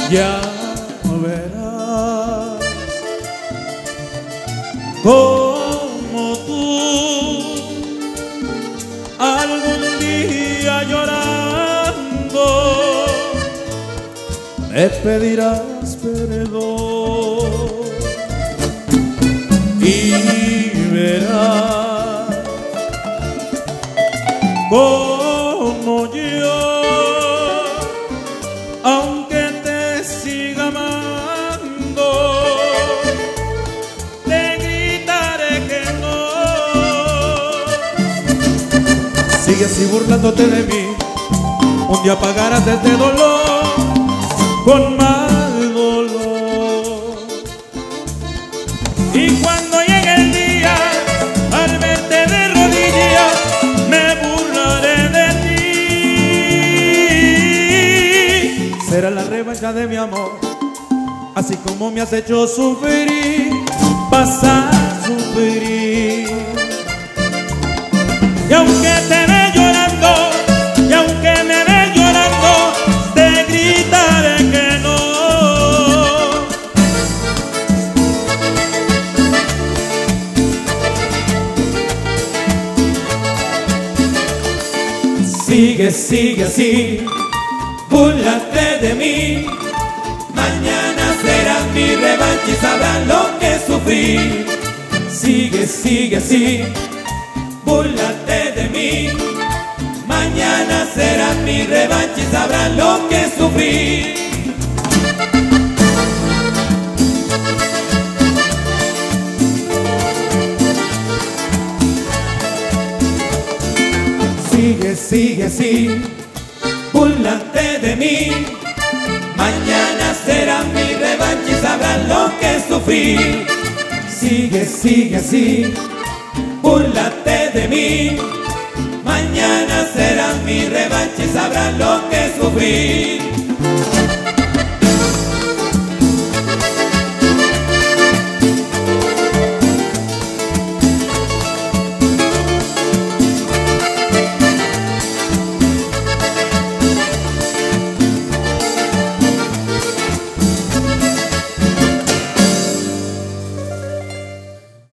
Ya verás como tú algún día llorando me pedirás perdón y verás como yo, aunque te siga amando, te gritaré que no. Sigue así burlándote de mí, un día pagarás este dolor con mal dolor. Y cuando llegue el día, al verte de rodillas, me burlaré de ti. Será la revancha de mi amor, así como me has hecho sufrir, vas a sufrir. Y aunque te ve llorando, y aunque me ve llorando, te gritaré que no. Sigue, sigue así, búrlate de mí. Mañana será mi revancha y sabrán lo que sufrí. Sigue, sigue así, búrlate de mí. Mañana será mi revancha y sabrán lo que sufrí. Sigue, sigue así, búrlate de mí. Mañana será mi revancha y sabrán lo que sufrí. Sigue, sigue así, búrlate de mí. Mañana será mi revancha y sabrán lo que sufrí.